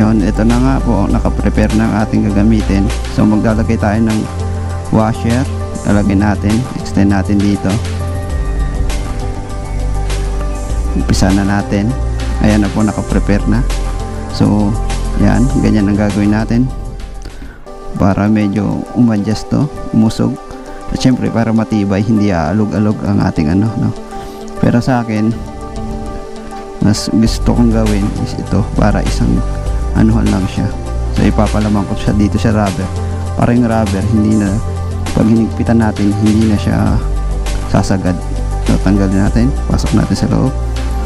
Yun, ito na nga po, nakaprepare na ang ating gagamitin. So maglalagay tayo ng washer, lalagay natin, extend natin dito, umpisa na natin. Ayan na po, nakaprepare na. So yan, ganyan ang gagawin natin para medyo umadjust to, umusog. At syempre para matibay, hindi aalog-alog ang ating ano, no? Pero sa akin, mas gusto kong gawin is ito, para isang anuhan lang siya. So ipapalaman ko siya dito sa rubber, para yung rubber hindi na, pag hinigpitan natin, hindi na siya sasagad. So tanggalin natin, pasok natin sa loob,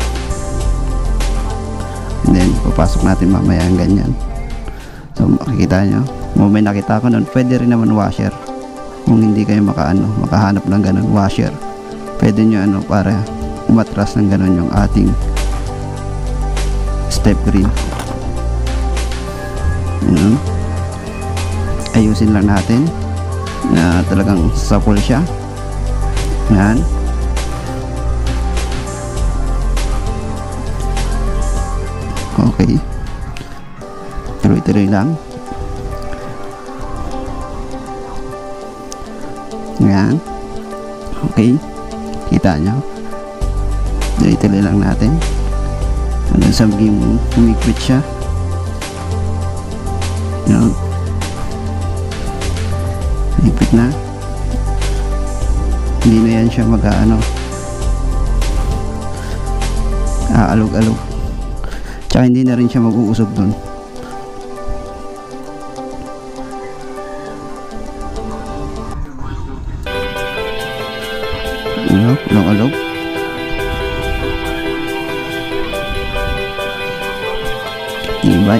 and then papasok natin mamaya ang ganyan. So makikita nyo, may nakita ko nun, pwede rin naman washer. Kung hindi kayo makahanap ng ganun washer, pwede nyo para umatras ng ganun yung ating step green. Ayusin lang natin na talagang sapol siya. Yan. Okay, tuloy-tuloy lang. Yan. Okay, kita nyo, tuloy-tuloy lang natin hanggang sa maging umikpit siya. Yan, umikpit na, hindi na yan siya aalog-alog, tsaka hindi na rin siya mag-uusog dun. Alog-alog. Tibay.